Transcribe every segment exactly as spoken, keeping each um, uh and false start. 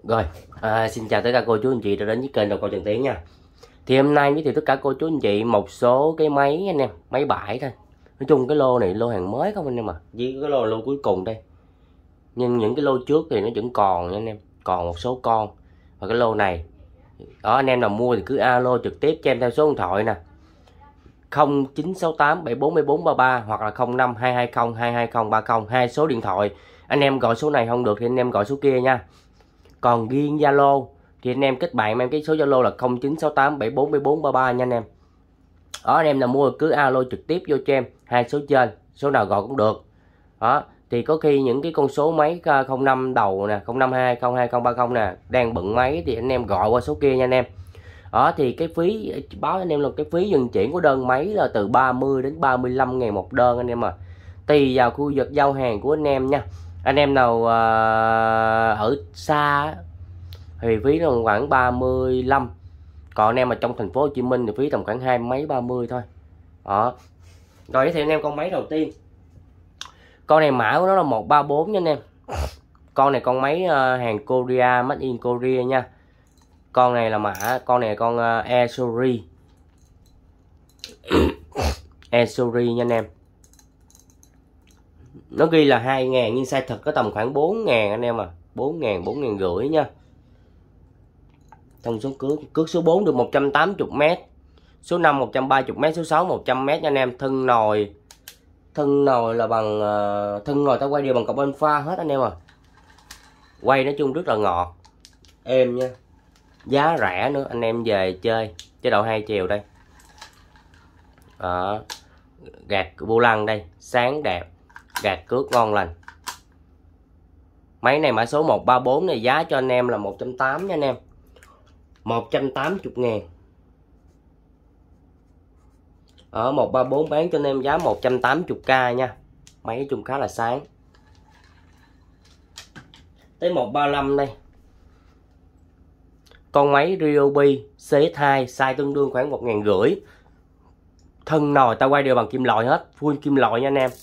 Rồi, à, xin chào tất cả cô chú anh chị đã đến với kênh Đầu Câu Trần Tiến nha. Thì hôm nay giới thiệu tất cả cô chú anh chị một số cái máy anh em, máy bãi thôi. Nói chung cái lô này lô hàng mới không anh em à, với cái lô lô cuối cùng đây. Nhưng những cái lô trước thì nó vẫn còn nha anh em, còn một số con. Và cái lô này, đó anh em nào mua thì cứ alo trực tiếp cho em theo số điện thoại nè. không chín sáu tám bảy bốn bốn ba ba hoặc là không năm hai hai không hai hai không ba không, hai số điện thoại. Anh em gọi số này không được thì anh em gọi số kia nha. Còn riêng Zalo thì anh em kết bạn em cái số Zalo là không chín sáu tám bảy bốn bốn ba ba nha anh em. Đó, anh em nào mua cứ alo trực tiếp vô cho em hai số trên, số nào gọi cũng được. Đó, thì có khi những cái con số máy không năm đầu nè, không năm hai không hai không ba không nè, đang bận máy thì anh em gọi qua số kia nha anh em. Đó, thì cái phí báo anh em là cái phí vận chuyển của đơn máy là từ ba mươi đến ba mươi lăm ngàn một đơn anh em à. Tùy vào khu vực giao hàng của anh em nha. Anh em nào uh, ở xa thì phí nó khoảng ba mươi lăm. Còn anh em mà trong thành phố Hồ Chí Minh thì phí tầm khoảng hai mấy ba mươi thôi. Đó. Rồi thì anh em con máy đầu tiên. Con này mã của nó là một ba bốn nha anh em. Con này con máy uh, hàng Korea, made in Korea nha. Con này là mã, con này là con uh, Aesuri. Aesuri nha anh em. Nó ghi là hai ngàn nhưng size thật có tầm khoảng bốn ngàn anh em à. bốn ngàn, bốn ngàn rưỡi nha. Thông số cước, cước số bốn được một trăm tám mươi mét, số năm một trăm ba mươi mét, số sáu một trăm mét nha anh em. Thân nồi, thân nồi là bằng uh, thân nồi ta quay đều bằng cọc alpha hết anh em à. Quay nói chung rất là ngọt, êm nha. Giá rẻ nữa, anh em về chơi chế độ hai chiều đây. Đó. Gạt vô lăng đây, sáng đẹp, gạt cước ngon lành. Máy này mã số một ba bốn này giá cho anh em là một trăm tám mươi nha anh em. một trăm tám mươi ngàn. Ở một ba bốn bán cho anh em giá một trăm tám mươi k nha. Máy chung khá là sáng. Tới một ba lăm đây. Con máy Ryobi xê ét hai size tương đương khoảng một ngàn rưỡi. Thân nồi ta quay đều bằng kim loại hết, full kim loại nha anh em.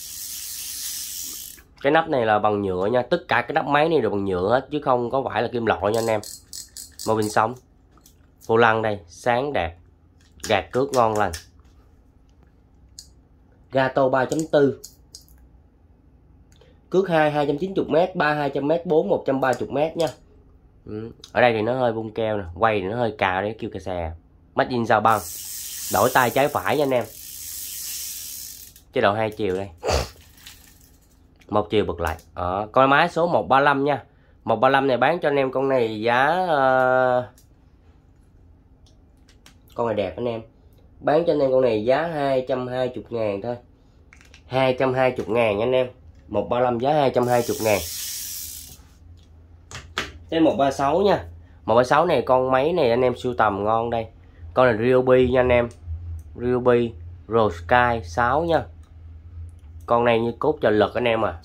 Cái nắp này là bằng nhựa nha, tất cả cái nắp máy này đều bằng nhựa hết chứ không có phải là kim loại nha anh em. Màu bình sống. Vô lăng đây, sáng đẹp, gạt cước ngon lành. Gato ba chấm bốn. Cước hai hai trăm chín mươi mét, ba hai trăm mét, bốn một trăm ba mươi mét nha. Ừ. Ở đây thì nó hơi bung keo nè, quay thì nó hơi cào đấy, kêu cà xè. Made in Sao Băng. Đổi tay trái phải nha anh em. Chế độ hai chiều đây. Một chiều bật lại. Đó. Coi máy số một ba lăm nha. một ba lăm này bán cho anh em con này giá uh... con này đẹp anh em. Bán cho anh em con này giá hai trăm hai mươi ngàn thôi. hai trăm hai mươi ngàn nha anh em. một ba lăm giá hai trăm hai mươi ngàn. Tới một ba sáu nha. một ba sáu này con máy này anh em sưu tầm ngon đây. Con này Ryobi nha anh em. Ryobi Pro Sky sáu nha. Con này như cốt trợ lực anh em à.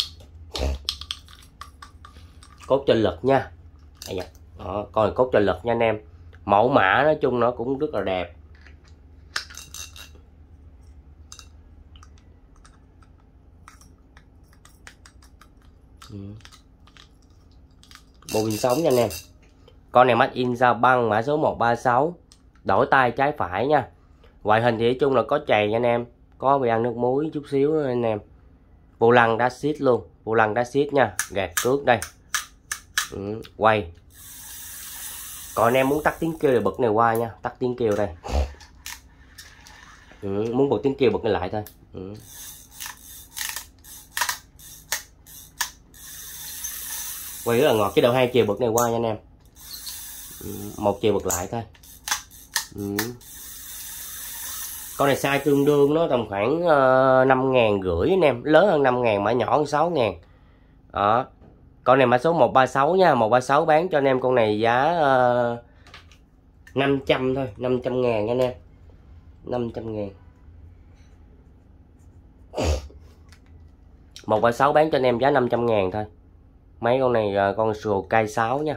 Cốt trợ lực nha. Đó, con này cốt trợ lực nha anh em. Mẫu mã nói chung nó cũng rất là đẹp. Ừ. Bộ pin sống nha anh em. Con này made in Sao Băng mã số một ba sáu. Đổi tay trái phải nha. Ngoại hình thì nói chung là có chày nha anh em. Có bị ăn nước muối chút xíu nữa anh em. Vô lăng đá xít luôn. Vô lăng đá xít nha. Gạt cước đây. Ừ, quay. Còn anh em muốn tắt tiếng kêu thì bật này qua nha. Tắt tiếng kêu đây. Ừ, muốn bật tiếng kêu bật này lại thôi. Ừ. Quay rất là ngọt. Cái đầu hai chiều bật này qua nha anh em. Ừ, một chiều bật lại thôi. Ừ. Con này size tương đương nó tầm khoảng uh, năm ngàn rưỡi anh em. Lớn hơn năm ngàn mà nhỏ hơn sáu ngàn. Đó. Con này mã số một ba sáu nha. một ba sáu bán cho anh em con này giá uh, năm trăm thôi. năm trăm ngàn nha anh em. năm trăm ngàn. một ba sáu bán cho anh em giá năm trăm ngàn thôi. Mấy con này uh, con sùa cay sáu nha.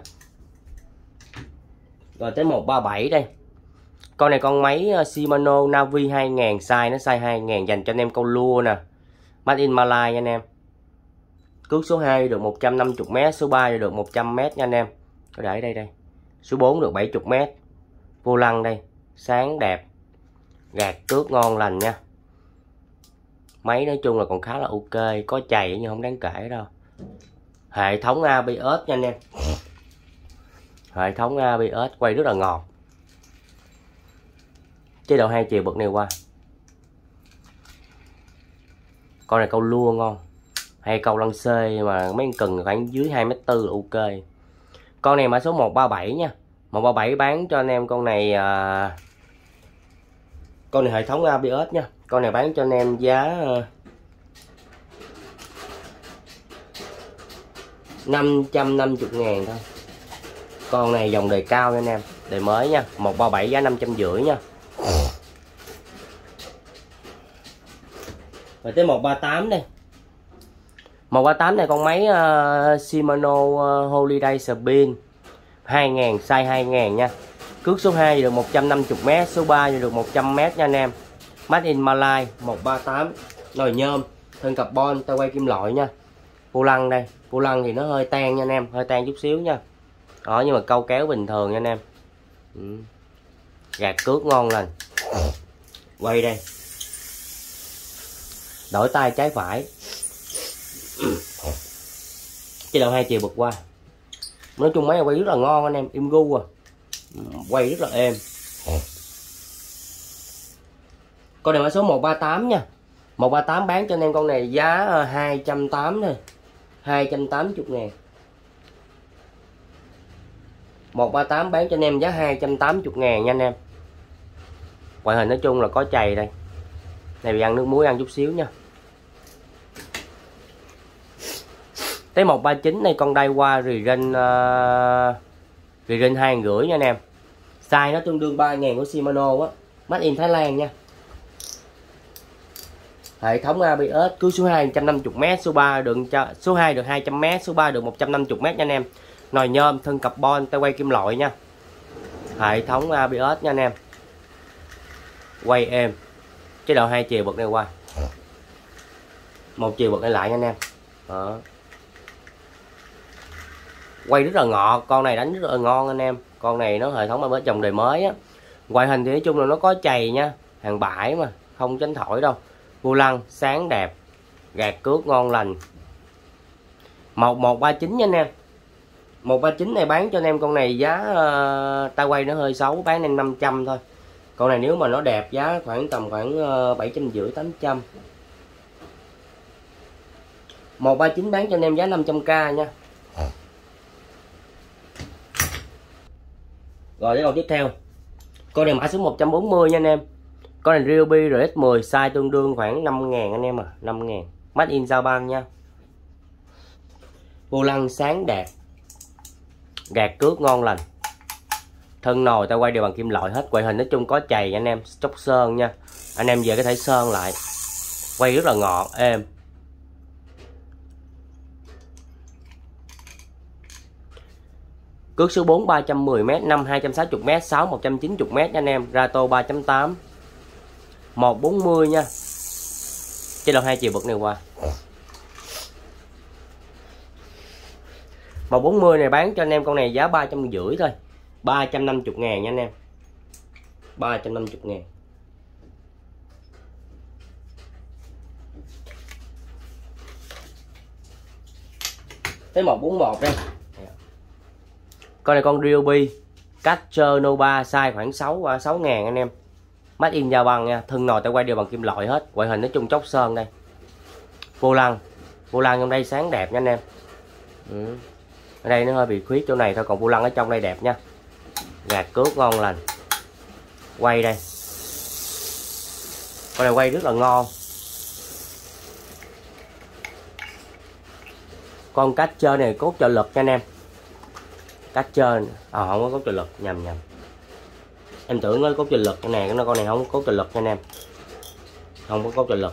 Rồi tới một ba bảy đây. Con này con máy Shimano Navi hai ngàn, size nó size hai ngàn dành cho anh em câu lua nè. Made in Malai nha anh em. Cước số hai được một trăm năm mươi mét, số ba được một trăm mét nha anh em. có để đây đây. Số bốn được bảy mươi mét. Vô lăng đây, sáng đẹp, gạt cước ngon lành nha. Máy nói chung là còn khá là ok, có chày nhưng không đáng kể đâu. Hệ thống a bê ét nha anh em. Hệ thống a bê ét quay rất là ngọt. Chế độ hai chiều bật này qua. Con này câu lua ngon, hay câu lăng xê mà mấy cần khoảng dưới hai mét tư là ok. Con này mã số một ba bảy nha. một ba bảy bán cho anh em con này à... con này hệ thống a bê ét nha. Con này bán cho anh em giá à... năm trăm năm mươi ngàn thôi. Con này dòng đời cao nha anh em, đời mới nha. Một ba bảy giá năm trăm rưỡi nha. Rồi tới một ba tám đây. một ba tám này con máy uh, Shimano uh, Holiday Spin hai ngàn, size hai ngàn nha. Cước số hai được một trăm năm mươi mét, số ba được một trăm mét nha anh em. Made in Malay. Một ba tám, nồi nhôm, thân carbon, tay quay kim loại nha. Vô lăng đây, vô lăng thì nó hơi tan nha anh em, hơi tan chút xíu nha. Đó, nhưng mà câu kéo bình thường nha anh em. Ừ. Gạt cước ngon lành. Quay đây, đổi tay trái phải. Chế độ hai chiều bật qua. Nói chung máy quay rất là ngon anh em, im gu à. Quay rất là êm. Con này mã số một ba tám nha. một ba tám bán cho anh em con này giá hai trăm tám mươi thôi. hai trăm tám mươi ngàn. một ba tám bán cho anh em giá hai trăm tám mươi ngàn nha anh em. Ngoại hình nói chung là có chày đây. Này bị ăn nước muối ăn chút xíu nha. Tới một ba chín này con Daiwa Rerin uh, Rerin hai rưỡi nha anh em. Size nó tương đương ba ngàn của Shimano á. Made in Thái Lan nha. Hệ thống a bê ét. Cước số hai một trăm năm mươi mét, số ba được cho số hai được hai trăm mét, số ba được một trăm năm mươi mét nha anh em. Nồi nhôm, thân carbon, tay quay kim loại nha. Hệ thống a bê ét nha anh em. Quay êm. Chế độ hai chiều bật này qua. Một chiều bật này lại nha anh em. Đó. Quay rất là ngọt, con này đánh rất là ngon anh em. Con này nó hệ thống a bê ét dòng đời mới á. Ngoại hình thì nói chung là nó có chày nha, hàng bãi mà, không tránh thổi đâu. Vô lăng sáng đẹp, gạt cước ngon lành. một một ba chín nha anh em. một ba chín này bán cho anh em con này giá uh, tay quay nó hơi xấu, bán em năm trăm thôi. Con này nếu mà nó đẹp giá khoảng tầm khoảng uh, bảy trăm rưỡi tám trăm. một ba chín bán cho anh em giá năm trăm k nha. Rồi cái con tiếp theo. Con này mã số một trăm bốn mươi nha anh em. Con này Ryobi rờ ét mười, size tương đương khoảng năm ngàn anh em à, năm ngàn. Made in Japan nha. Vô lăng sáng đẹp, gạt cước ngon lành. Thân nồi ta quay đều bằng kim loại hết. Ngoại hình nói chung có chày anh em, chốc sơn nha. Anh em về có thể sơn lại. Quay rất là ngọt, êm. Cước số bốn ba trăm mười mét, năm hai trăm sáu mươi mét, sáu một trăm chín mươi mét nha anh em. Rato ba chấm tám. một bốn mươi nha. Chế độ hai chiều bật này qua. một bốn mươi này bán cho anh em con này giá ba trăm rưỡi thôi. ba trăm năm mươi ngàn nha anh em. ba trăm năm mươi ngàn. Tới một bốn một đây. Con này con Ryobi Catcher Nova, size khoảng sáu sáu ngàn anh em. Made in Japan nha. Thân nồi tay quay đều bằng kim loại hết. Ngoại hình nói chung chốc sơn đây. Vô lăng. Vô lăng trong đây sáng đẹp nha anh em. Ừ. Ở đây nó hơi bị khuyết chỗ này thôi, còn vô lăng ở trong đây đẹp nha. Gạt cước ngon lành. Quay đây. Con này quay rất là ngon. Con Catcher này cốt trợ lực nha anh em. Catcher à, không có cốt trợ lực, nhầm nhầm. Em tưởng nó cốt trợ lực cái này, con này không có cốt trợ lực nha anh em. Không có cốt trợ lực.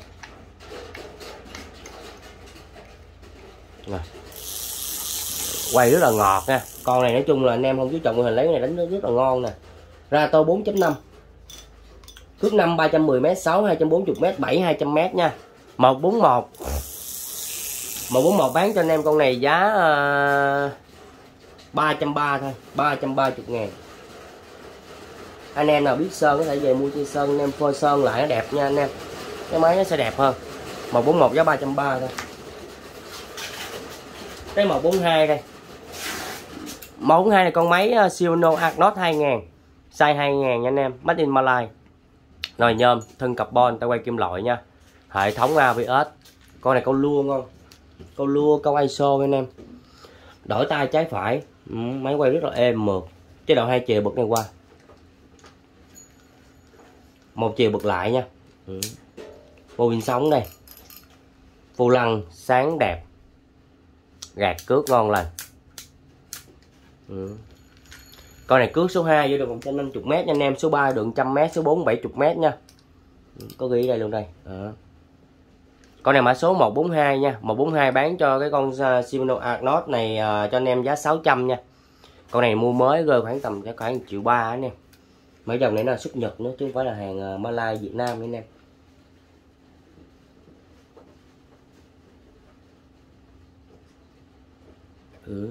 Rồi. Quay rất là ngọt nha. Con này nói chung là anh em không chú trọng hình lấy cái này đánh rất là ngon nè. Rato bốn chấm năm. Cước năm ba trăm mười mét, sáu hai trăm bốn mươi mét, bảy hai trăm mét nha. một bốn một. một bốn một bán cho anh em con này giá uh, ba trăm ba mươi thôi, ba trăm ba mươi ngàn. Anh em nào biết sơn có thể về mua trên sơn, anh em phơi sơn lại nó đẹp nha anh em, cái máy nó sẽ đẹp hơn. một bốn một giá ba trăm ba mươi thôi. Cái một bốn hai đây, một bốn hai này con máy Shimano Arnold hai ngàn, size hai ngàn nha anh em, made in Malay, nồi nhôm, thân carbon, tay quay kim loại nha, hệ thống a bê ét. Con này câu lua ngon, câu lua câu i ét o anh em. Đổi tay trái phải, ừ, máy quay rất là êm mượt. Chế độ hai chiều bật này qua, một chiều bật lại nha. Ừ. Vô pin sống đây, vô lăng sáng đẹp, gạt cước ngon lành. Ừ. Con này cước số hai vô được một trăm năm mươi mét nha anh em, số ba được một trăm mét, số bốn bảy mươi mét nha. Ừ. Có ghi đây luôn đây. Đó. Con này mã số một bốn hai nha, một bốn hai bán cho cái con Shimano Arnold này uh, cho anh em giá sáu trăm nha. Con này mua mới rơi khoảng tầm khoảng một triệu ba anh em. Mấy dòng này nó là xuất Nhật nữa chứ không phải là hàng uh, Malay Việt Nam nữa anh em. Ừ.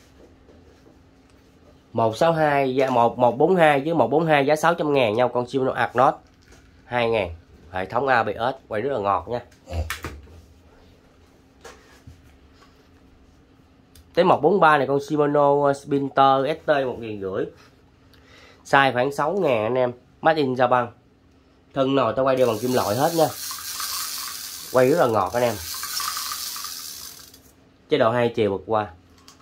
một sáu hai giá một một bốn hai với một bốn hai giá sáu trăm ngàn nhau, con Shimano Arnold hai ngàn, hệ thống a bê ét, quay rất là ngọt nha. Tới một bốn ba này con Shimano Sprinter ét tê một nghìn rưỡi, size khoảng sáu ngàn anh em, made in Japan, thân nồi tao quay đều bằng kim loại hết nha, quay rất là ngọt anh em. Chế độ hai chiều bật qua,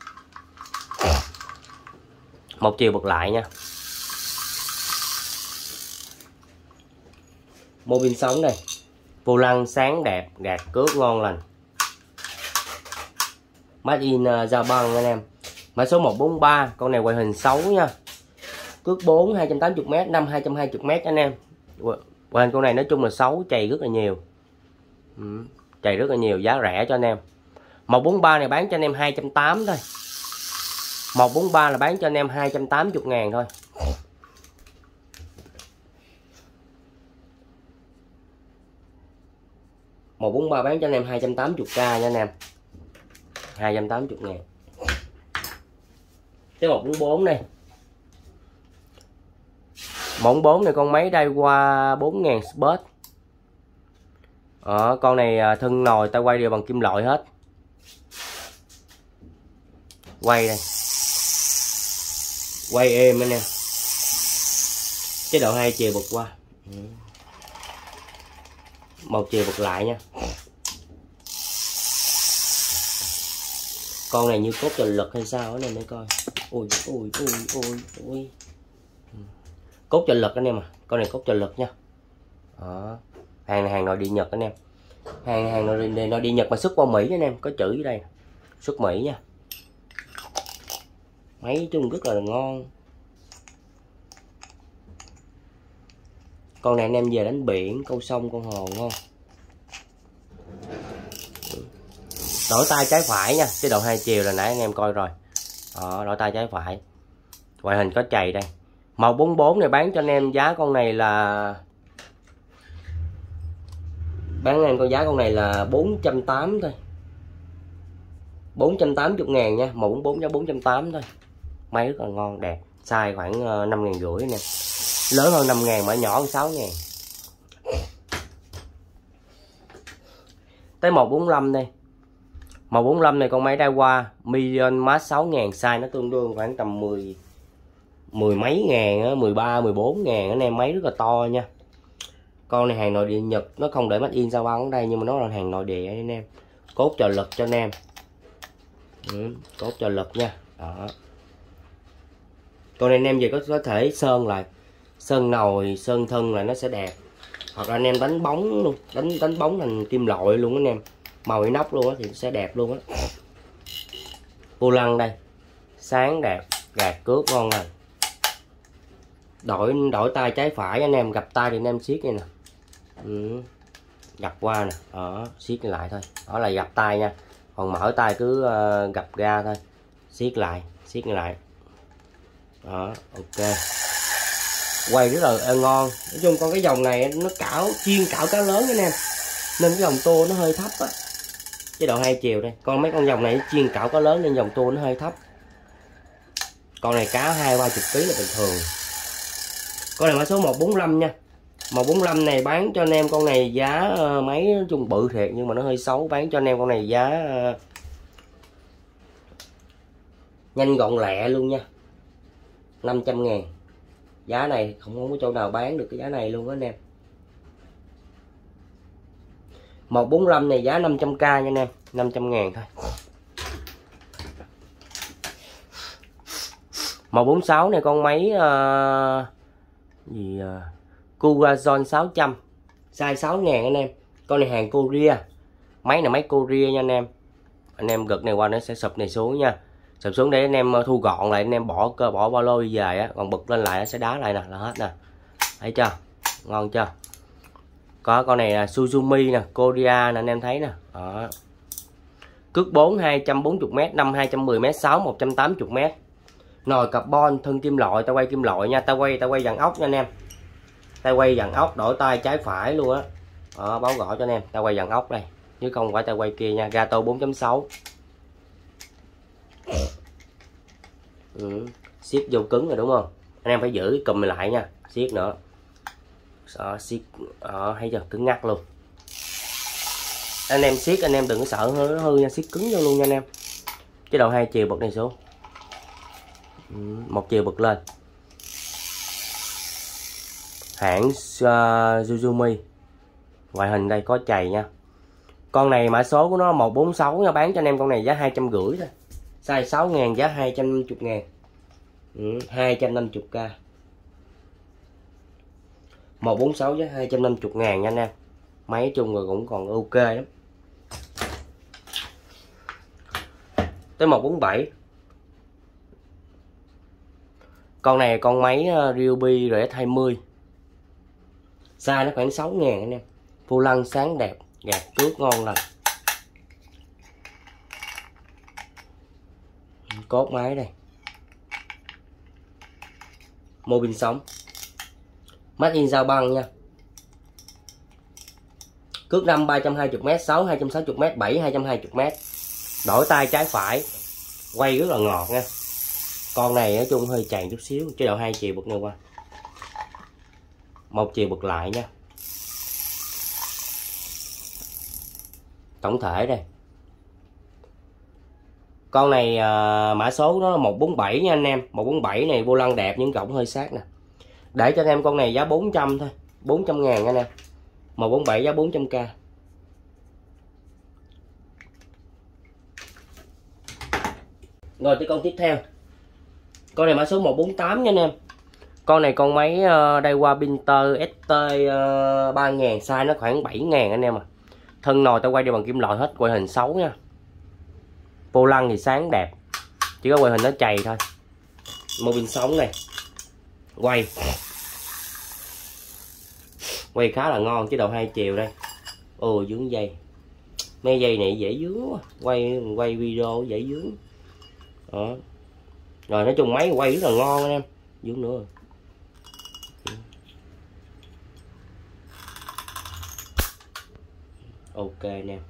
một chiều bật lại nha. Mô pin sống đây, vô lăng sáng đẹp, gạt cước ngon lành, made in Japan anh em. Mã số một bốn ba, con này quay hình xấu nha, cước bốn hai trăm tám mươi mét, năm hai trăm hai mươi mét anh em. Quay hình con này nói chung là xấu, chày rất là nhiều. Ừ, chày rất là nhiều, giá rẻ cho anh em. một bốn ba này bán cho anh em hai trăm tám mươi thôi. một bốn ba là bán cho anh em hai trăm tám mươi ngàn thôi. một bốn ba bán cho anh em hai trăm tám mươi k nha anh em, hai trăm tám mươi ngàn. Cái một bốn bốn này, một bốn bốn này con máy đây qua bốn ngàn spot. Ờ, con này thân nồi tay quay đều bằng kim loại hết. Quay đây, quay êm anh em. Chế độ hai chiều bật qua, một chiều bật lại nha. Con này như cốt trợ lực hay sao anh em để coi. Ui ui ui ui ui. Cốt trợ lực anh em à, con này cốt trợ lực nha. Đó. Hàng này hàng nội địa Nhật anh em. Hàng hàng nội địa, nội địa Nhật mà xuất qua Mỹ anh em, có chữ dưới đây. Xuất Mỹ nha. Máy chung rất là ngon. Con này anh em về đánh biển, câu sông, con hồ ngon. Đổi tay trái phải nha, chế độ hai chiều là nãy anh em coi rồi. Đó, đổi tay trái phải. Ngoại hình có chày đây. một bốn bốn này bán cho anh em giá con này là bán anh em con giá con này là bốn trăm tám mươi thôi. bốn trăm tám mươi ngàn nha, một bốn bốn giá bốn trăm tám mươi thôi. Máy rất là ngon đẹp, size khoảng năm ngàn rưỡi nè. Lớn hơn năm ngàn mà nhỏ hơn sáu ngàn. Tới một bốn lăm đây. một bốn lăm này con máy Daiwa Million Max sáu ngàn, size nó tương đương khoảng tầm mười mười mấy ngàn, mười ba mười bốn ngàn anh em, máy rất là to nha. Con này hàng nội địa Nhật, nó không để made in Japan ở đây nhưng mà nó là hàng nội địa anh em. Cốt trợ lực cho anh em. Ừ, cốt trợ lực nha. Đó. Con này anh em về có có thể sơn lại, sơn nồi, sơn thân là nó sẽ đẹp. Hoặc là anh em đánh bóng luôn, đánh đánh bóng thành kim loại luôn anh em, màu inox luôn á thì sẽ đẹp luôn á. Vô lăng đây, sáng đẹp, gạt cước ngon lành. Đổi đổi tay trái phải anh em, gặp tay thì anh em siết đây nè. Ừ. Gặp qua nè, đó, siết lại thôi. Đó là gặp tay nha. Còn mở tay cứ uh, gặp ra thôi. Siết lại, siết lại. Đó, ok. Quay rất là ngon. Nói chung con cái dòng này nó cảo chuyên cảo cá lớn anh em, nên cái dòng tô nó hơi thấp á. Chế độ hai chiều đây. Con mấy con dòng này chuyên cảo cá lớn nên dòng tô nó hơi thấp. Con này cá hai ba chục ký là bình thường. Con này mã số một bốn lăm nha. một bốn lăm này bán cho anh em con này giá uh, mấy chung bự thiệt nhưng mà nó hơi xấu, bán cho anh em con này giá uh, nhanh gọn lẹ luôn nha, năm trăm ngàn. Giá này không, không có chỗ nào bán được cái giá này luôn á anh em. một bốn lăm này giá năm trăm k nha anh em, năm trăm ngàn thôi. một bốn sáu này con máy uh, gì uh, Corazon sáu trăm, size sáu ngàn anh em. Con này hàng Korea, máy này máy Korea nha anh em. Anh em gật này qua nó sẽ sụp này xuống nha, sụp xuống để anh em thu gọn lại, anh em bỏ cơ bỏ ba lô đi về á, còn bực lên lại nó sẽ đá lại nè, là hết nè. Thấy chưa, ngon chưa. Có con này là Suzumi nè, Korea nè, anh em thấy nè. Đó. Cước bốn hai trăm bốn mươi mét, năm hai trăm mười mét, sáu một trăm tám mươi mét. Nồi carbon, thân kim loại, ta quay kim loại nha, ta quay ta quay dàn ốc nha anh em. Ta quay dàn ốc, đổi tay trái phải luôn á. Đó, báo gõ cho anh em, ta quay dàn ốc đây, chứ không phải ta quay kia nha. Gato bốn chấm sáu. Ừ, siết vô cứng rồi đúng không? Anh em phải giữ cái cùm lại nha, siết nữa. Đó, siết, đó, thấy chưa, cứng ngắt luôn. Anh em siết anh em đừng có sợ nó hư nha, siết cứng vô luôn nha anh em. Chế độ hai chiều bật này xuống, ừ, một chiều bật lên. Hãng uh, Suzumi. Ngoại hình đây có chày nha. Con này mã số của nó một bốn sáu nha, bán cho anh em con này giá hai trăm rưỡi thôi. Size sáu ngàn, giá hai trăm năm mươi ngàn. Ừ, hai trăm năm mươi k. một bốn sáu giá hai trăm năm mươi ngàn nha anh em. Máy chung rồi cũng còn ok lắm. Tới một bốn bảy. Con này con máy Ryobi R S hai mươi. Size nó khoảng sáu ngàn anh em. Vô lăng sáng đẹp, gạt cước ngon lành. Cốt máy đây. Mô pin sống. Made in Giao Băng nha. Cước năm ba trăm hai mươi mét, sáu hai trăm sáu mươi mét, bảy hai trăm hai mươi mét. Đổi tay trái phải. Quay rất là ngọt nha. Con này nói chung hơi chàn chút xíu, chế độ hai chiều bật này qua. Một chiều bật lại nha. Tổng thể đây. Con này à, mã số nó là một bốn bảy nha anh em. một bốn bảy này vô lăng đẹp, những cổng hơi sát nè. Để cho anh em con này giá bốn trăm thôi, bốn trăm ngàn anh em. một bốn bảy giá bốn trăm k. Rồi tới con tiếp theo. Con này mã số một bốn tám nha anh em. Con này con máy uh, Daiwa Pinter ét tê uh, ba ngàn, size nó khoảng bảy ngàn anh em à. Thân nồi tao quay đi bằng kim loại hết, quay hình xấu nha. Vô lăng thì sáng đẹp, chỉ có quay hình nó chày thôi. Mô pin sống này. Quay Quay khá là ngon, chế độ hai chiều đây. Ồ, dướng dây. Mấy dây này dễ dướng quá. Quay quay video dễ dướng. Đó. Rồi nói chung máy quay rất là ngon anh em. Dướng nữa rồi. Ok anh em.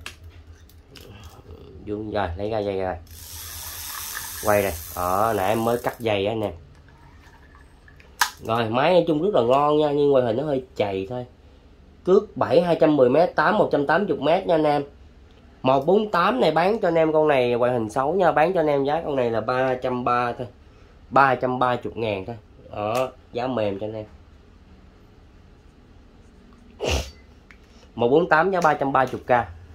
Dướng rồi, lấy ra dây rồi. Quay đây. Đó, nãy em mới cắt dây á anh em. Rồi máy nói chung rất là ngon nha, nhưng ngoại hình nó hơi chày thôi. Cước bảy hai trăm mười mét, tám một trăm tám mươi mét nha anh em. một bốn tám này bán cho anh em con này ngoại hình xấu nha, bán cho anh em giá con này là ba trăm ba mươi thôi. ba trăm ba mươi ngàn thôi. Đó, giá mềm cho anh em. một bốn tám giá ba trăm ba mươi k.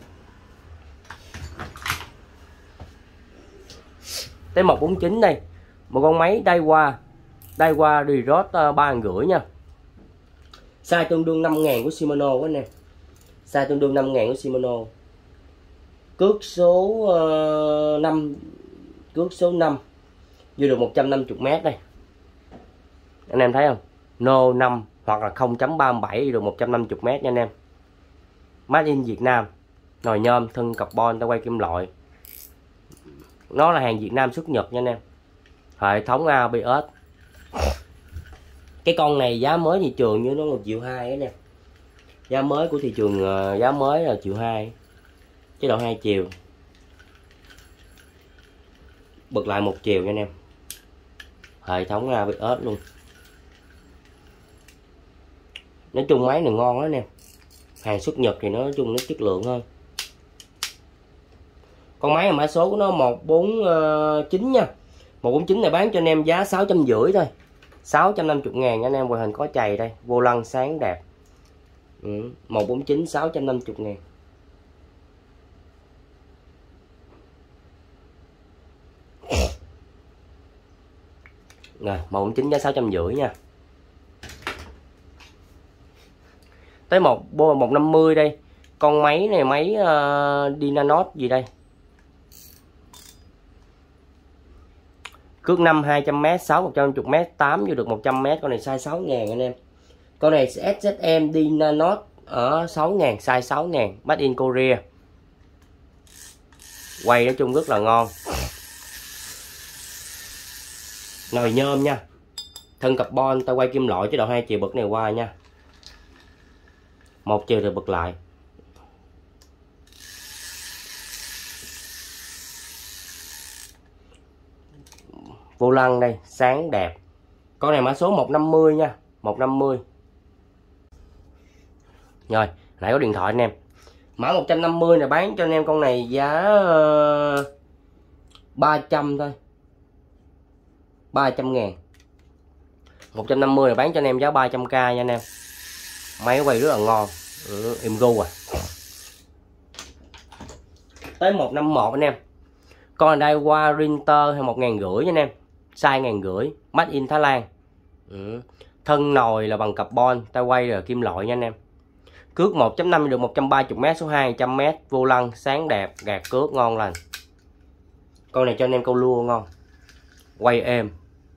Tới một bốn chín đây. Một con máy Daiwa Daiwa Reroad ba ngàn rưỡi nha. Size tương đương năm ngàn của Shimano quá anh em. Size tương đương năm ngàn của Shimano. Cước số uh, năm. Cước số năm. Vô được một trăm năm mươi mét đây. Anh em thấy không? No năm hoặc là không chấm ba mươi bảy đi được một trăm năm mươi mét nha anh em. Made in Việt Nam. Nồi nhôm, thân carbon, ta quay kim loại. Nó là hàng Việt Nam xuất Nhật nha anh em. Hệ thống a bê ét. Cái con này giá mới thị trường như nó một triệu hai nè. Giá mới của thị trường, giá mới là triệu hai. Chế độ hai chiều. Bật lại một chiều nha anh em. hệ thống a bê ét luôn. Nói chung máy này ngon đó anh em, hàng xuất Nhật thì nó nói chung nó chất lượng hơn. Con máy này mã số của nó một bốn chín nha, một bốn chín này bán cho anh em giá sáu trăm rưỡi thôi, sáu trăm năm mươi ngàn anh em. Ngoại hình có chày đây, vô lăng sáng đẹp. Ừ, một bốn chín sáu trăm năm mươi ngàn. Rồi một bốn chín giá sáu trăm rưỡi nha. Tới một một năm mươi đây. Con máy này máy uh, Dynanos gì đây, cước năm hai trăm mét, sáu một trăm năm mươi mét, tám vô được một trăm mét. Con này size sáu ngàn anh em. Con này ét zét em Dynanos ở sáu ngàn, size sáu ngàn, made in Korea. Quay nói chung rất là ngon. Nồi nhôm nha, thân carbon, tay quay kim loại, chế độ hai chiều bật này qua nha, một chiều rồi bật lại. Vô lăng đây sáng đẹp. Con này mã số một năm mươi nha, một năm mươi. Rồi nãy có điện thoại anh em, mã một trăm năm mươi này bán cho anh em con này giá uh, ba trăm thôi, ba trăm ngàn. Một trăm năm mươi này bán cho anh em giá ba trăm k nha anh em. Máy quay rất là ngon. Ừ, im gu à. Tới một năm một anh em. Con này qua Rinter hay một ngàn rưỡi nha anh em, size ngàn rưỡi, made in Thái Lan. Ừ. Thân nồi là bằng carbon, tay quay là kim loại nha anh em. Cước một chấm năm được một trăm ba mươi mét, số hai trăm mét, vô lăng sáng đẹp, gạt cước ngon lành. Con này cho anh em câu lua ngon, quay êm.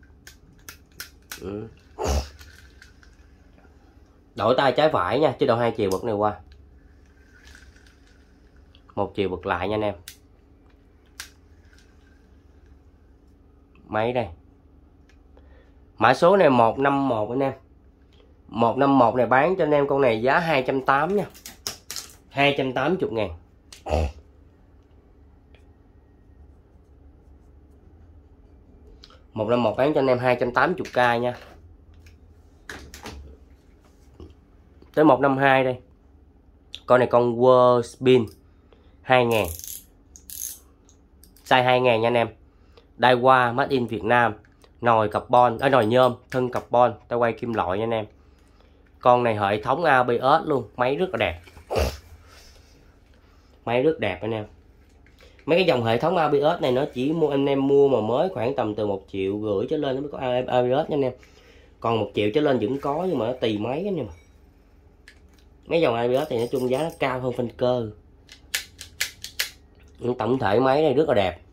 Ừ. Đổi tay trái phải nha, chế độ hai chiều bật này qua, một chiều bật lại nha anh em. Máy đây, mã số này một năm một anh em. Một năm một này bán cho anh em con này giá hai trăm tám mươi nha, hai trăm tám mươi ngàn. Một năm một bán cho anh em hai trăm tám mươi k nha. Tới một năm hai đây. Con này con World Spin hai ngàn, size hai ngàn nha anh em. Daiwa made in Việt Nam, nồi carbon, ở nồi nhôm, thân carbon, tay quay kim loại nha anh em. Con này hệ thống a bê ét luôn, máy rất là đẹp. Máy rất đẹp anh em. Mấy cái dòng hệ thống a bê ét này nó chỉ mua anh em mua mà mới khoảng tầm từ một triệu rưỡi trở lên nó mới có a bê ét nha anh em. Còn một triệu trở lên vẫn có nhưng mà nó tùy máy anh em. Mấy dòng a bê ét thì nói chung giá nó cao hơn phanh cơ. Tổng thể máy này rất là đẹp.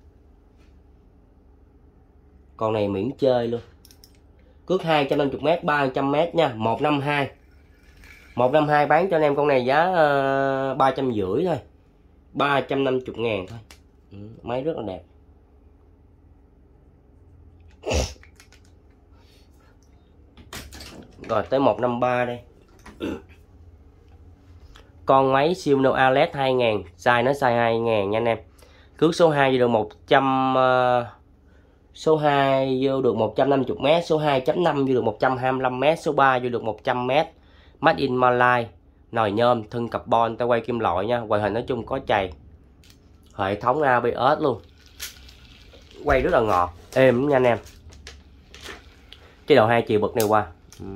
Con này miễn chơi luôn. Cước hai trăm năm mươi mét, ba trăm mét nha, một năm hai. một năm hai bán cho anh em con này giá uh, ba trăm rưỡi thôi, ba trăm năm mươi ngàn thôi. Ừ, máy rất là đẹp. Rồi tới một năm ba đây. Con máy Shimano a lờ e đê hai ngàn, size nó size hai ngàn nha anh em. Cước số hai vô được một trăm, uh, số hai vô được một trăm năm mươi mét, số hai chấm năm vô được một trăm hai mươi lăm mét, số ba vô được một trăm mét. Made in Malay, nồi nhôm, thân carbon, tay quay kim loại nha. Ngoại hình nói chung có chày. Hệ thống a bê ét luôn. Quay rất là ngọt, êm nha anh em. Chế độ hai chiều bật này qua. Ừ.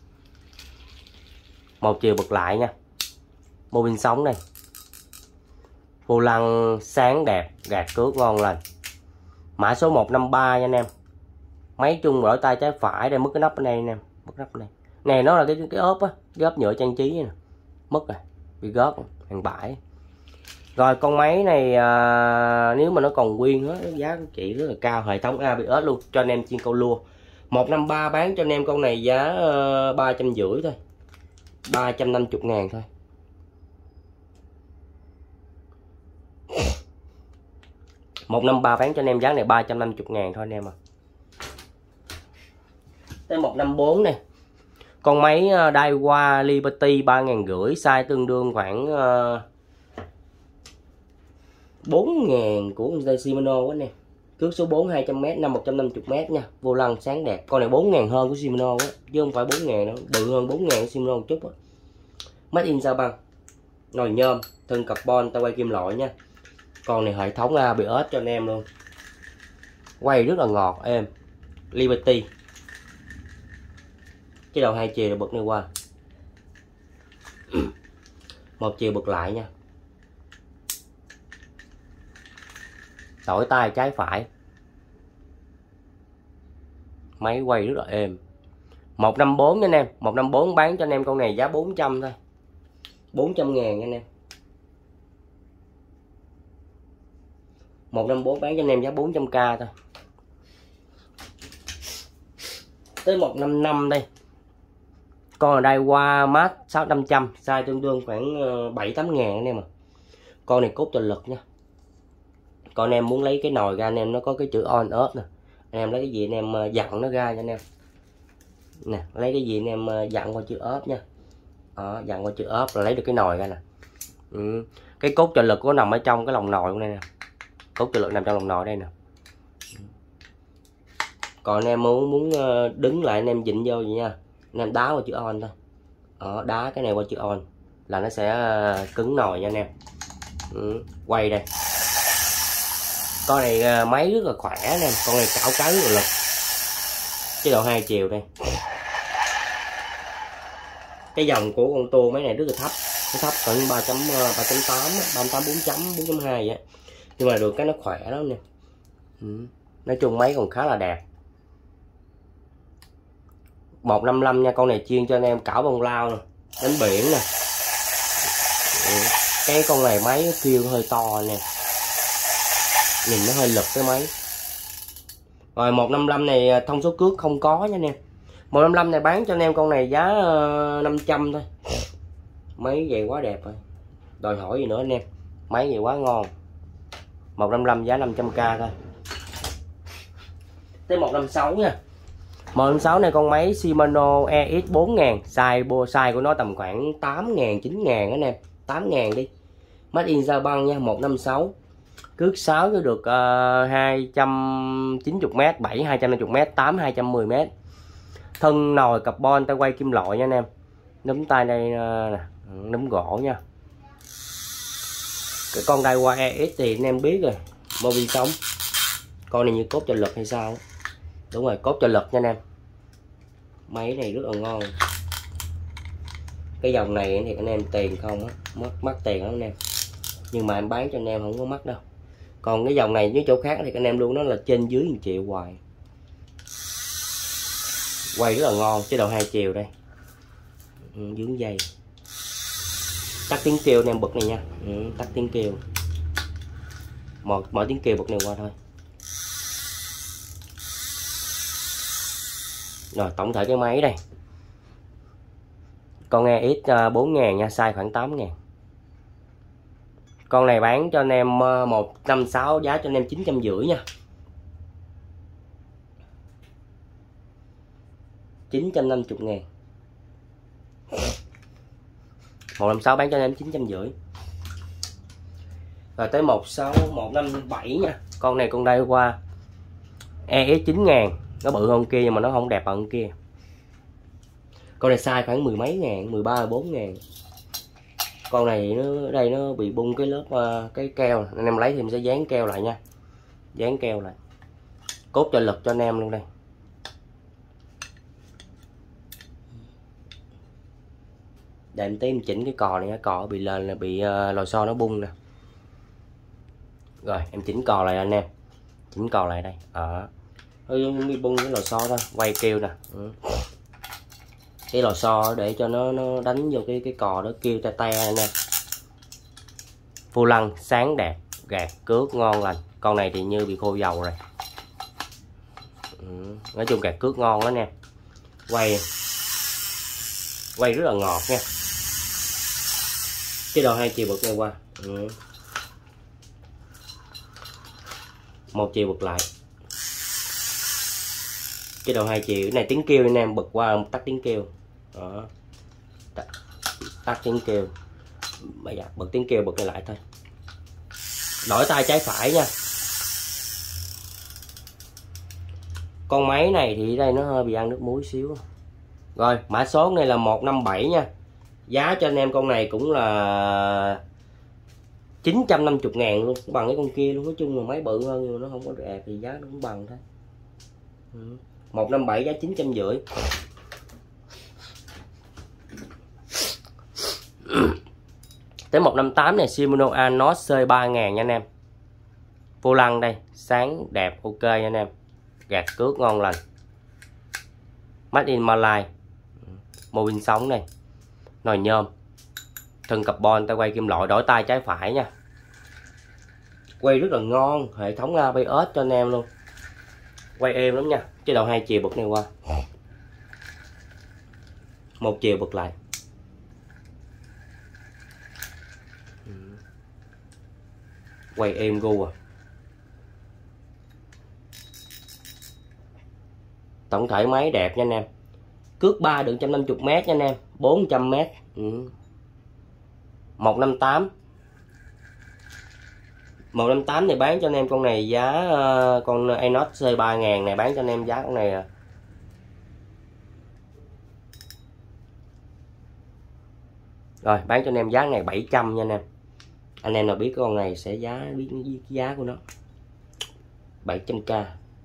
Một chiều bật lại nha. Mô pin sống đây. Vô lăng sáng đẹp, gạt cước ngon lành. Mã số một năm ba nha anh em. Máy chung đổi tay trái phải đây, mất cái nắp ở đây anh em, mất nắp ở đây. Này nó là cái cái ốp á, cái ốp nhựa trang trí nè. Mất rồi, bị gớt hàng bãi. Rồi con máy này à, nếu mà nó còn nguyên hết giá của chị rất là cao, hệ thống a bê ét luôn, cho anh em chuyên câu lua. một năm ba bán cho anh em con này giá uh, ba trăm rưỡi thôi, ba trăm năm mươi ngàn thôi. một năm ba bán cho anh em giá này ba trăm năm mươi ngàn thôi anh em à. Tới một năm bốn này. Con máy Daiwa Liberty ba ngàn rưỡi, size tương đương khoảng uh, bốn ngàn của Shimano quá nè. Cước số bốn hai trăm mét, năm một trăm năm mươi mét nha. Vô lăng sáng đẹp. Con này bốn ngàn hơn của Shimano á, chứ không phải bốn ngàn nữa, bự hơn bốn ngàn của Shimano một chút á. Made in Japan. Nồi nhôm, thân carbon, tay quay kim loại nha. Con này hệ thống a bê ét cho anh em luôn. Quay rất là ngọt, êm. Liberty. Cái đầu hai chiều bật này qua. Một chiều bật lại nha. Đổi tay trái phải. Máy quay rất là êm. Một năm bốn nha anh em. Một năm bốn bán cho anh em con này giá bốn trăm thôi. Bốn trăm ngàn nha anh em. Một năm bốn bán cho anh em giá bốn trăm k thôi. Tới một năm năm đây. Con ở đây qua mát sáu năm trăm, size tương đương khoảng bảy tám ngàn anh em à. Con này cốt trợ lực nha. Còn anh em muốn lấy cái nồi ra, anh em nó có cái chữ on off nè. Anh em lấy cái gì anh em dặn nó ra cho anh em. Nè, lấy cái gì anh em dặn qua chữ off nha. Đó, dặn qua chữ off là lấy được cái nồi ra nè. Ừ. Cái cốt trợ lực của nó nằm ở trong cái lòng nồi luôn đây nè. Cốt trợ lực nằm trong lòng nồi đây nè. Còn anh em muốn muốn đứng lại anh em vịn vô vậy nha. Anh em đá qua chữ on thôi. Đó, đá cái này qua chữ on là nó sẽ cứng nồi nha anh em. Ừ. Quay đây. Con này máy rất là khỏe anh em. Con này cảo cái rất là lực. Chế độ hai chiều đây. Cái dòng của con tua máy này rất là thấp. Nó thấp khoảng ba chấm tám, ba tám, bốn chấm, bốn chấm hai vậy. Nhưng mà được cái nó khỏe lắm nè. Ừ. Nói chung máy còn khá là đẹp. Một năm năm nha. Con này chuyên cho anh em cảo bông lao nè, đánh biển nè. Ừ. Cái con này máy kêu hơi to nè, nhìn nó hơi lực cái máy. Rồi một năm năm này thông số cước không có nha anh em. Một năm năm này bán cho anh em con này giá năm trăm thôi. Máy vậy quá đẹp rồi, đòi hỏi gì nữa anh em. Máy vậy quá ngon. Một năm năm giá năm trăm k thôi. Tới một năm sáu nha. Một năm sáu này con máy Shimano e ích bốn ngàn, size bo size của nó tầm khoảng tám ngàn, chín ngàn anh em, tám ngàn đi. Made in Japan nha. Một năm sáu. Cước sáu cho được uh, hai trăm chín mươi mét, bảy hai trăm năm mươi mét, tám hai trăm mười mét. Thân nồi carbon, tay quay kim loại nha anh em. Núm tay đây uh, nè, núm gỗ nha. Cái con Daiwa e ích thì anh em biết rồi, mô bin sống. Con này như cốt trợ lực hay sao? Đúng rồi, cốt trợ lực nha anh em. Máy này rất là ngon. Cái dòng này thì anh em tiền không á, mất mất tiền lắm anh em. Nhưng mà em bán cho anh em không có mắc đâu. Còn cái dòng này với chỗ khác thì anh em luôn nó là trên dưới một triệu hoài. Quay rất là ngon. Chế độ hai chiều đây. Ừ, dướng dây. Tắt tiếng kêu anh em bật này nha. Ừ, tắt tiếng kêu. Một mở tiếng kêu bật này qua thôi. Rồi tổng thể cái máy đây. Con e ích bốn ngàn nha, size khoảng tám ngàn. Con này bán cho anh em một năm sáu, giá cho anh em chín trăm rưỡi nha. chín trăm năm mươi ngàn. một năm sáu bán cho anh em chín trăm rưỡi. Rồi tới một sáu, một năm bảy nha. Con này con đây qua e ích chín ngàn. Nó bự hơn kia nhưng mà nó không đẹp hơn kia. Con này size khoảng mười mấy ngàn, mười ba, mười bốn ngàn. Con này nó đây nó bị bung cái lớp uh, cái keo, anh em lấy thì mình sẽ dán keo lại nha. Dán keo lại. Cốt trợ lực cho anh em luôn đây. Để em tí em chỉnh cái cò này, cái cò bị lên là bị uh, lò xo nó bung nè. Rồi em chỉnh cò lại anh em. Chỉnh cò lại đây. Ờ. Hơi bị bung cái lò xo thôi, quay keo nè. Ừ. Cái lò xo để cho nó nó đánh vô cái cái cò đó kêu te te anh em. Vô lăng sáng đẹp, gạt cước ngon lành. Con này thì như bị khô dầu rồi. Ừ. Nói chung gạt cước ngon đó anh em. Quay quay rất là ngọt nha. Chế độ hai chiều bật này qua. Ừ. Một chiều bật lại. Chế độ hai chiều. Cái này tiếng kêu anh em, bật qua tắt tiếng kêu. Đó. Tắt, tắt tiếng kêu. Bây giờ bật tiếng kêu bật này lại thôi. Đổi tay trái phải nha. Con máy này thì đây nó hơi bị ăn nước muối xíu. Rồi mã số này là một năm bảy nha. Giá cho anh em con này cũng là chín trăm năm mươi ngàn luôn, bằng cái con kia luôn. Nói chung là máy bự hơn nhưng mà nó không có đẹp thì giá nó cũng bằng thôi. Một năm bảy giá chín trăm rưỡi. Tới một năm tám này Shimano Anos C ba ngàn nha anh em. Vô lăng đây, sáng đẹp ok nha anh em. Gạt cước ngon lành. Made in Malay. Mô pin sống này. Nồi nhôm. Thân carbon, tay quay kim loại, đổi tay trái phải nha. Quay rất là ngon, hệ thống a bê ét cho anh em luôn. Quay êm lắm nha. Chế độ hai chiều bật này qua. Một chiều bật lại. Quay êm gu à. Tổng thể máy đẹp nha anh em. Cước ba được một trăm năm mươi mét nha anh em, bốn trăm mét. Ừ. một năm tám. một năm tám này bán cho anh em con này giá uh, con Anos C ba ngàn này bán cho anh em giá con này à. Rồi bán cho anh em giá này bảy trăm nha anh em. Anh em nào biết con này sẽ giá biết giá của nó. bảy trăm k.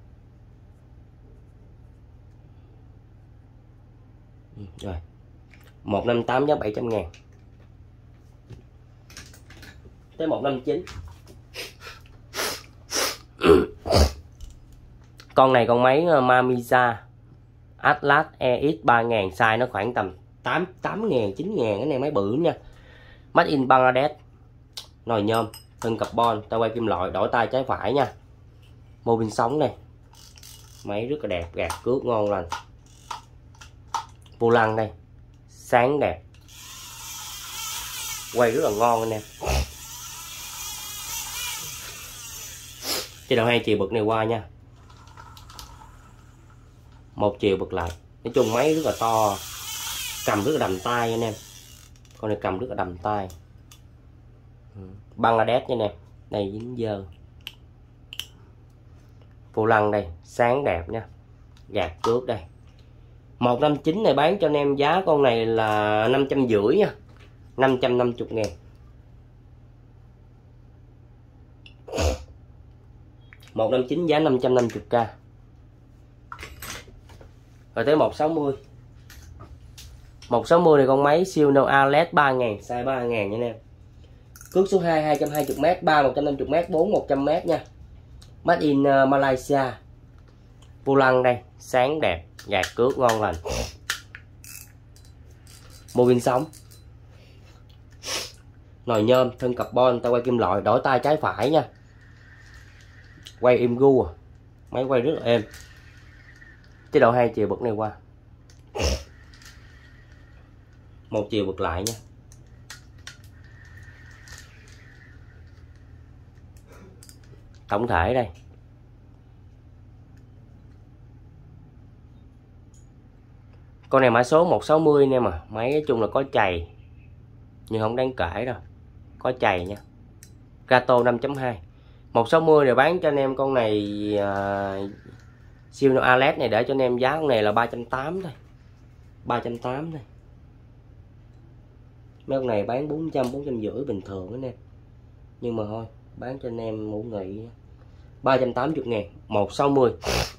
Rồi một năm tám giá bảy trăm ngàn. Tới một năm chín. Con này con máy Mamiya Atlas E X ba ngàn, size nó khoảng tầm tám tám ngàn chín ngàn. Cái này máy bự nha. Made in Bangladesh. Nồi nhôm, thân carbon, tay quay kim loại, đổi tay trái phải nha. Mô pin sống này. Máy rất là đẹp, gạt cước ngon lành. Vô lăng đây, sáng đẹp. Quay rất là ngon anh em. Chế độ hai chiều bật này qua nha. Một chiều bật lại. Nói chung máy rất là to, cầm rất là đầm tay anh em. Con này cầm rất là đầm tay. Bangladesh nha anh em. Đây dính dơ. Vô lăng đây, sáng đẹp nha. Gạt cước đây. một năm chín này bán cho anh em giá con này là năm trăm rưỡi nha. năm trăm năm mươi ngàn. một năm chín giá năm trăm năm mươi k. Rồi tới một sáu mươi. một sáu mươi này con máy Shimano Alet ba ngàn, size ba ngàn nha anh em. Cước số hai hai trăm hai mươi mét, ba một trăm năm mươi mét, bốn một trăm mét nha. Made in Malaysia. Vô lăng đây, sáng đẹp, gạt cước ngon lành. Mô pin sống. Nồi nhôm, thân carbon, tay quay kim loại, đổi tay trái phải nha. Quay êm gu à. Máy quay rất là êm. Chế độ hai chiều bật này qua. Một chiều bật lại nha. Tổng thể đây. Con này mã số một sáu mươi anh em à. Máy nói chung là có chày nhưng không đáng kể đâu. Có chày nha. Gato năm chấm hai. một sáu mươi này bán cho anh em con này uh, Shimano Alet này để cho anh em giá con này là ba trăm tám mươi thôi. ba trăm tám mươi thôi. Mấy con này bán bốn trăm, bốn trăm rưỡi bình thường anh em. Nhưng mà thôi, bán cho anh em ngủ nghỉ ba trăm tám mươi ngàn, một sáu mươi.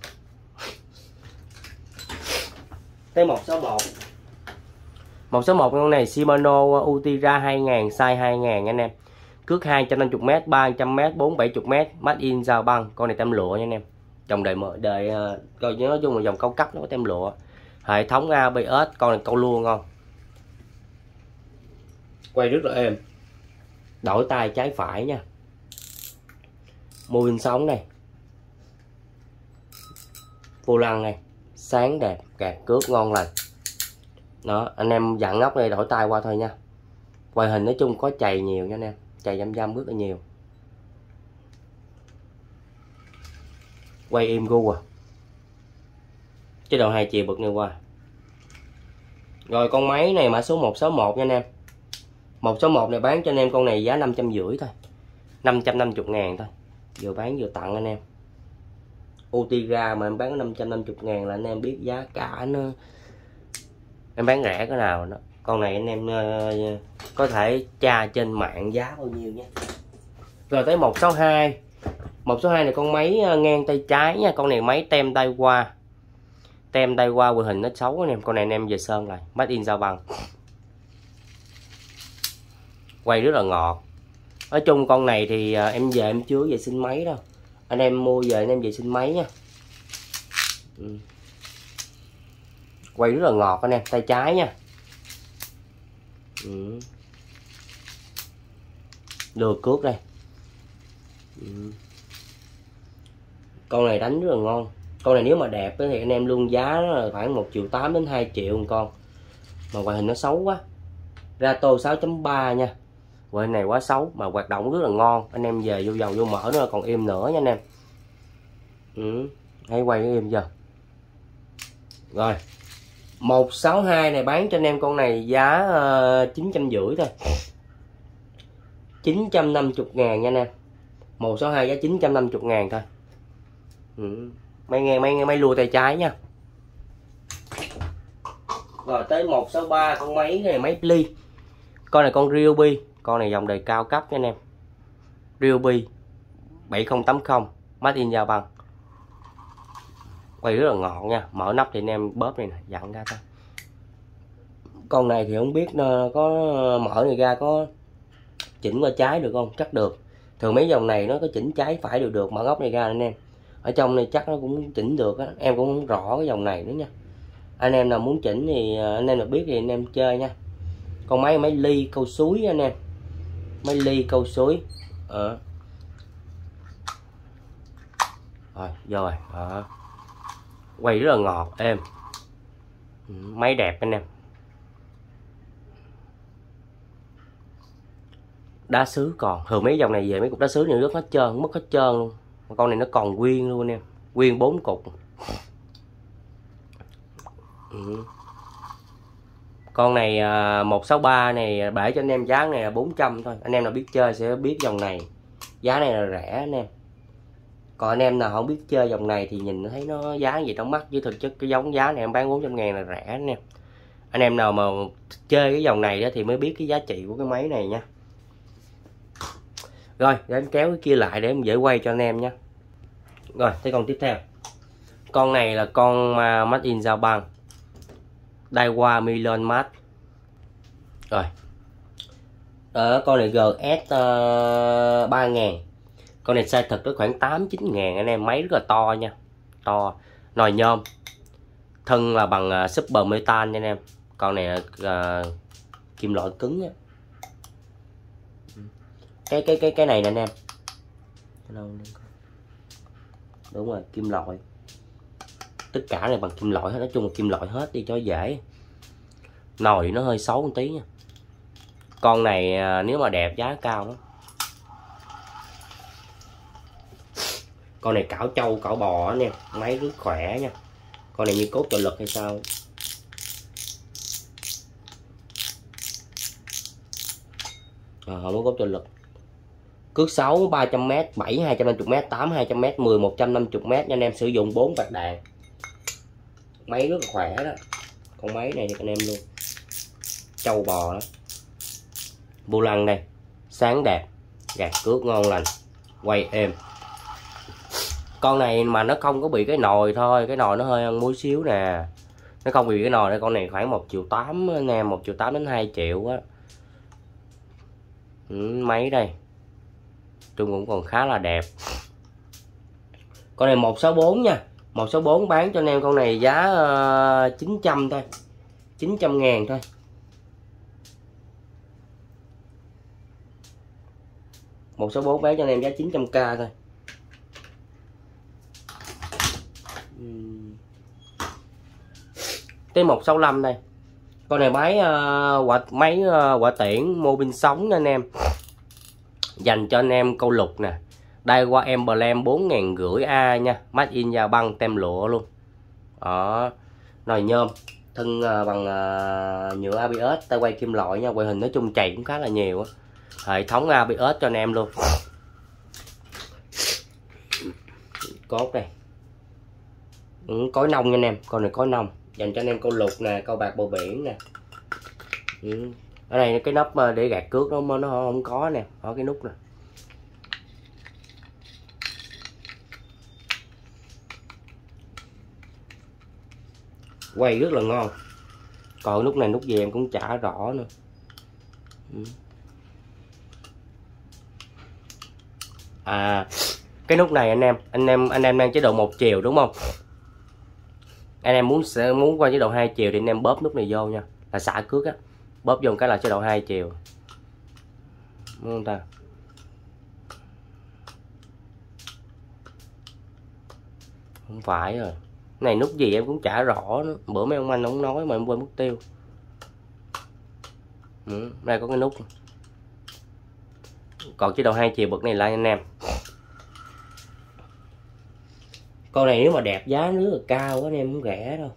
Tới một sáu một. một sáu một con này Shimano Ultra hai ngàn, size hai ngàn anh em. Cước hai trăm năm mươi mét, ba trăm mét, bốn bảy mươi mét, made in Giao Băng. Con này tem lụa nha anh em. Dòng đời mở đời coi nói chung là dòng cao cấp nó có tem lụa. Hệ thống a bê ét, con này câu luôn ngon. Quay rất là êm. Đổi tay trái phải nha. Mô pin sống này. Vô lăng này, sáng đẹp, gạt cước ngon lành. Đó, anh em dặn ngóc này đổi tay qua thôi nha. Quay hình nói chung có chày nhiều nha anh em. Chày dăm dăm rất là nhiều. Quay im gu à. Chế độ hai chiều bật này qua. Rồi con máy này mã số một sáu một nha anh em. một sáu một này bán cho anh em con này giá năm trăm rưỡi thôi. năm trăm năm mươi ngàn thôi. Vừa bán vừa tặng anh em. Utiga mà em bán năm trăm năm mươi ngàn là anh em biết giá cả nó em bán rẻ cái nào đó. Con này anh em uh, có thể tra trên mạng giá bao nhiêu nhé. Rồi tới một sáu hai. một sáu hai này con máy ngang tay trái nha. Con này máy tem tay qua. Tem tay qua quay hình nó xấu anh em. Con này anh em về sơn lại. Made in Sao Bằng. Quay rất là ngọt. Nói chung con này thì uh, em về em chưa về xin máy đâu. Anh em mua về anh em về xin máy nha. Ừ. Quay rất là ngọt anh em. Tay trái nha. Ừ. Lừa cước đây. Ừ. Con này đánh rất là ngon. Con này nếu mà đẹp thì anh em luôn giá nó là khoảng một triệu tám đến hai triệu một con. Mà ngoại hình nó xấu quá. Rato sáu chấm ba nha. Quay này quá xấu mà hoạt động rất là ngon. Anh em về vô dầu vô mỡ nó còn êm nữa nha anh em. Ừ. Hay quay cái êm chưa. Rồi một sáu hai này bán cho anh em con này giá uh, chín trăm rưỡi thôi. chín trăm năm mươi ngàn nha anh em. một sáu hai giá chín trăm năm mươi ngàn thôi. Ừ. Mấy nghe mấy nghe mấy lùa tay trái nha. Rồi tới một sáu ba con máy này máy Pli. Con này con Ryobi, con này dòng đời cao cấp nha anh em. Ryobi bảy không tám không Made in Japan. Quay rất là ngọt nha. Mở nắp thì anh em bóp này nè, dặn ra thôi. Con này thì không biết nó có mở này ra có chỉnh qua trái được không? Chắc được. Thường mấy dòng này nó có chỉnh trái phải đều được, mở ốc này ra anh em. Ở trong này chắc nó cũng chỉnh được á. Em cũng không rõ cái dòng này nữa nha. Anh em nào muốn chỉnh thì anh em nào biết thì anh em chơi nha. Con máy máy ly câu suối anh em. Máy ly câu suối. Ờ. Rồi, rồi. Đó. Quay rất là ngọt, êm. Máy đẹp anh em. Đá sứ còn. Thường mấy dòng này về mấy cục đá sứ này rất hết trơn, mất hết trơn luôn. Con này nó còn nguyên luôn anh em. Nguyên bốn cục. Ừ. Con này một sáu ba này bể cho anh em giá này là bốn trăm thôi. Anh em nào biết chơi sẽ biết dòng này. Giá này là rẻ anh em. Còn anh em nào không biết chơi dòng này thì nhìn thấy nó giá gì nó mắc, chứ thực chất cái giống giá này em bán bốn trăm ngàn là rẻ anh em. Anh em nào mà chơi cái dòng này đó thì mới biết cái giá trị của cái máy này nha. Rồi để em kéo cái kia lại để em dễ quay cho anh em nha. Rồi tới con tiếp theo. Con này là con Made in Japan, Daiwa Milon Mart. Rồi ở con này giê ét uh, ba ngàn. Con này size thật nó khoảng tám chín ngàn anh em. Máy rất là to nha. To. Nồi nhôm. Thân là bằng uh, super metal nha anh em. Con này là uh, kim loại cứng á. Cái cái cái cái này nè anh em. Đúng rồi, kim loại. Tất cả này bằng kim loại hết, nói chung là kim loại hết đi cho dễ. Nồi nó hơi xấu một tí nha. Con này nếu mà đẹp giá cao lắm. Con này cảo trâu cảo bò anh em, máy rất khỏe nha. Con này như cốt trợ lực hay sao. À, không có cốt trợ lực. Cước sáu ba trăm mét, bảy hai trăm năm mươi mét, tám hai trăm mét, mười một trăm năm mươi mét nha anh em. Sử dụng bốn bạc đàn. Máy rất là khỏe đó. Con máy này cho anh em luôn. Trâu bò đó. Vô lăng đây. Sáng đẹp. Gạt cước ngon lành. Quay êm. Con này mà nó không có bị cái nồi thôi. Cái nồi nó hơi ăn muối xíu nè. Nó không bị cái nồi này. Con này khoảng một triệu tám anh em. một triệu tám đến hai triệu á. Ừ, máy đây. Trung cũng còn khá là đẹp. Con này một sáu bốn nha. một sáu bốn bán cho anh em con này giá uh, chín trăm thôi. chín trăm ngàn thôi. một sáu bốn bán cho anh em giá chín trăm k thôi. Tới một sáu năm đây. Con này máy uh, quả máy uh, quả tiễn mô pin sống nha anh em. Dành cho anh em câu lục nè. Đây qua emblem bốn ngàn rưỡi A nha. Made in Japan tem lụa luôn. Đó. Nồi nhôm. Thân uh, bằng uh, nhựa a bê ét. Tay quay kim loại nha. Quay hình nói chung chạy cũng khá là nhiều á. Hệ thống a bê ét cho anh em luôn. Cốt đây. Ừ, cối nông nha anh em, con này cối nông dành cho anh em câu lục nè, câu bạc bầu biển nè. Ừ. Ở đây cái nắp để gạt cước nó nó không có nè, có cái nút nè. Quay rất là ngon. Còn nút này nút gì em cũng chả rõ nữa. Ừ. À, cái nút này anh em, anh em anh em đang chế độ một chiều đúng không? Anh em muốn sẽ muốn qua chế độ hai chiều thì anh em bóp nút này vô nha, là xả cước á, bóp vô cái là chế độ hai chiều. Đúng không ta? Không phải rồi. Này nút gì em cũng chả rõ nữa. Bữa mấy ông anh không nói mà em quên mất tiêu. Ừ, đây có cái nút. Còn chế độ hai chiều bật này lại anh em. Con này nếu mà đẹp giá nó rất là cao quá anh em, không rẻ đâu.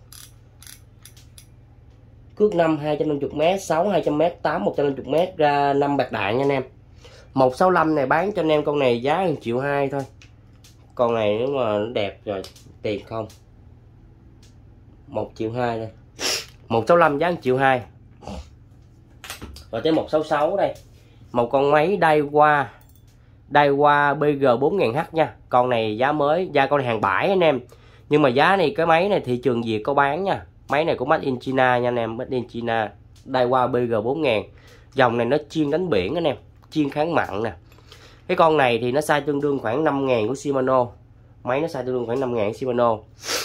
Cước năm hai trăm năm mươi mét, sáu hai trăm mét, tám một trăm năm mươi mét, ra năm bạc đạn nha anh em. một sáu năm này bán cho anh em con này giá một triệu hai thôi. Con này nếu mà nó đẹp rồi tiền không. một triệu hai đây. một sáu năm giá một triệu hai. Rồi tới một sáu sáu đây. Một con máy Daiwa Daiwa bê giê bốn nghìn H nha. Con này giá mới, giá con này hàng bãi anh em. Nhưng mà giá này, cái máy này thị trường Việt có bán nha. Máy này cũng made in China nha anh em, made in China. Daiwa bê giê bốn nghìn. Dòng này nó chuyên đánh biển anh em, chuyên kháng mặn nè. Cái con này thì nó size tương đương khoảng năm nghìn của Shimano. Máy nó size tương đương khoảng năm nghìn của Shimano.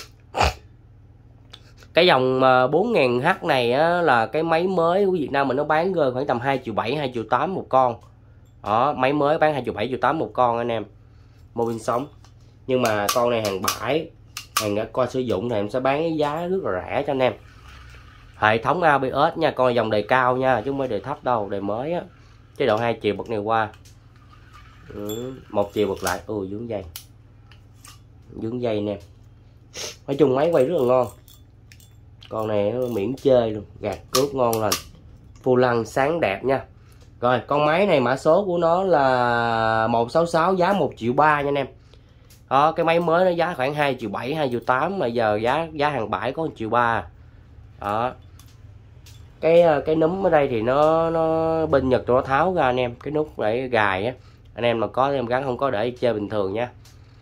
Cái dòng bốn nghìn H này á, là cái máy mới của Việt Nam mình nó bán rơi khoảng tầm hai triệu bảy, hai triệu tám một con. Đó, máy mới bán hai triệu bảy, triệu tám một con anh em. Mô pin sống. Nhưng mà con này hàng bãi, hàng đã coi sử dụng thì em sẽ bán cái giá rất là rẻ cho anh em. Hệ thống a bê ét nha, con này dòng đề cao nha, chứ không phải đề thấp đâu, đề mới á. Chế độ hai chiều bật này qua. Ừ, một chiều bật lại, ừ dướng dây. Dướng dây nè. Nói chung máy quay rất là ngon. Con này nó miễn chơi luôn, gạt cước ngon lành. Vô lăng sáng đẹp nha. Rồi con máy này mã số của nó là một sáu sáu, giá một triệu ba nha anh em. Đó, cái máy mới nó giá khoảng hai triệu bảy, hai triệu tám, mà giờ giá giá hàng bãi có một triệu ba. Đó. Cái cái núm ở đây thì nó nó bên Nhật nó tháo ra anh em, cái nút để gài á. Anh em mà có em gắn, không có để chơi bình thường nha.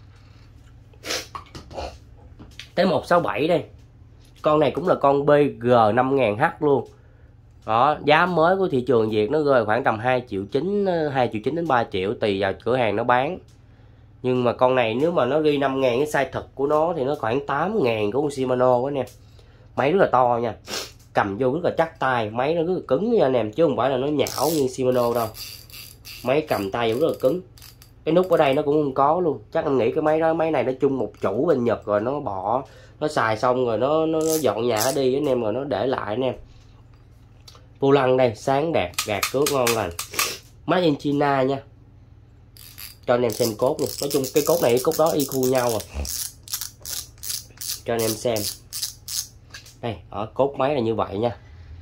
Tới một sáu bảy đây. Con này cũng là con bê giê năm nghìn H luôn. Đó, giá mới của thị trường Việt nó rơi khoảng tầm hai triệu chín, hai triệu chín đến ba triệu tùy vào cửa hàng nó bán. Nhưng mà con này nếu mà nó ghi năm nghìn, cái size thật của nó thì nó khoảng tám nghìn của con Shimano đó nè. Máy rất là to nha. Cầm vô rất là chắc tay, máy nó rất là cứng nha anh em, chứ không phải là nó nhão như Shimano đâu. Máy cầm tay rất là cứng. Cái nút ở đây nó cũng không có luôn. Chắc em nghĩ cái máy đó, máy này nó chung một chủ bên Nhật rồi nó bỏ, nó xài xong rồi nó nó, nó dọn nhà nó đi anh em, rồi nó để lại anh em. Vô lăng đây, sáng đẹp, gạt cước ngon lành. Made in China nha. Cho anh em xem cốt luôn. Nói chung cái cốt này cái cốt đó y khu nhau rồi. Cho anh em xem. Đây, ở cốt máy là như vậy nha.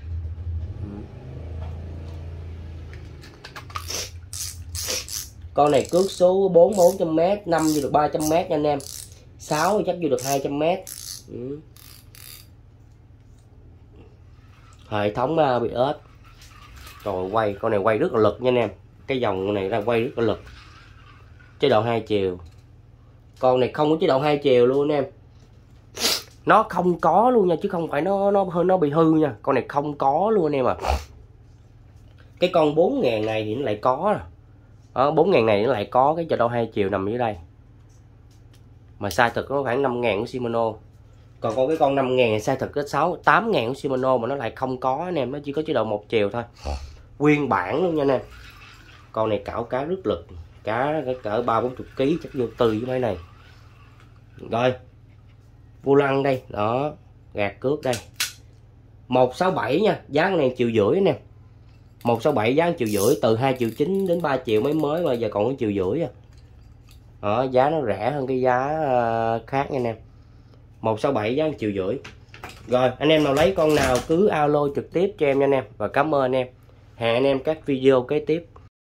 Con này cước số bốn, bốn trăm mét, năm vô được ba trăm mét nha anh em. sáu chắc vô được hai trăm mét. Ừ. Hệ thống a bê ét. Rồi quay, con này quay rất là lực nha anh em. Cái dòng này ra quay rất là lực. Chế độ hai chiều. Con này không có chế độ hai chiều luôn anh em. Nó không có luôn nha, chứ không phải nó nó nó bị hư nha. Con này không có luôn anh em à. Cái con bốn nghìn này thì nó lại có. Đó, bốn nghìn này nó lại có cái chế độ hai chiều nằm dưới đây. Mà size thực nó khoảng năm nghìn của Shimano. Còn con cái con năm nghìn này size thực có sáu, tám nghìn của Shimano mà nó lại không có anh em, nó chỉ có chế độ một chiều thôi. Nguyên bản luôn nha anh em. Con này cảo cá rất lực, cá cỡ ba bốn mươi ký chắc vô tư với mấy này. Rồi. Vô lăng đây, đó, gạt cước đây. một sáu bảy nha, giá này triệu rưỡi nè. một sáu bảy giá triệu rưỡi, từ hai triệu chín đến ba triệu mấy mới mà giờ còn có triệu rưỡi à. Đó, giá nó rẻ hơn cái giá khác nha anh em. một sáu bảy giá triệu rưỡi. Rồi, anh em nào lấy con nào cứ alo trực tiếp cho em nha anh em, và cảm ơn anh em. Hẹn anh em các video kế tiếp.